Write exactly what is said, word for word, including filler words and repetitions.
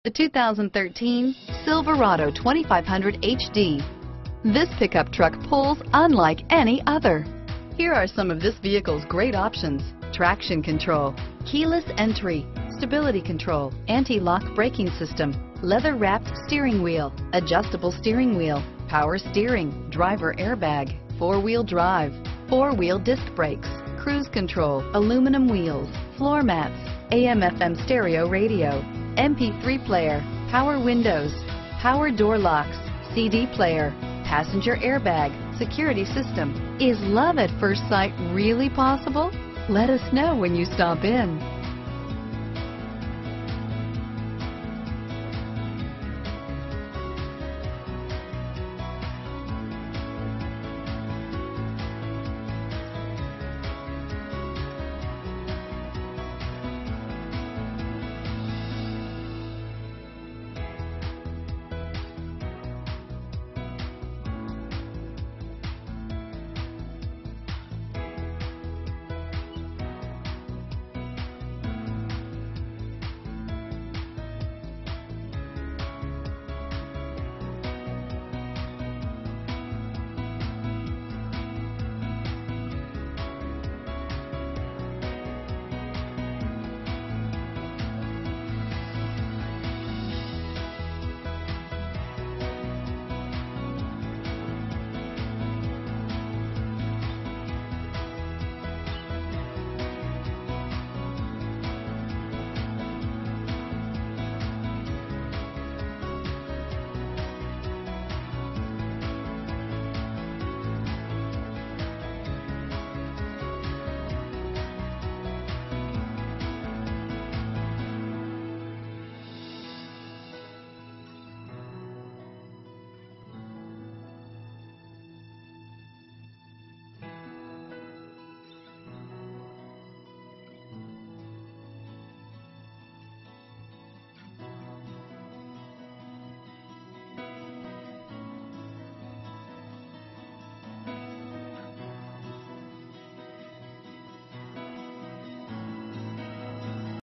The two thousand thirteen Silverado twenty-five hundred H D. This pickup truck pulls unlike any other. Here are some of this vehicle's great options: traction control, keyless entry, stability control, anti-lock braking system, leather-wrapped steering wheel, adjustable steering wheel, power steering, driver airbag, four-wheel drive, four-wheel disc brakes, cruise control, aluminum wheels, floor mats, A M F M stereo radio, M P three player, power windows, power door locks, C D player, passenger airbag, security system. Is love at first sight really possible? Let us know when you stop in.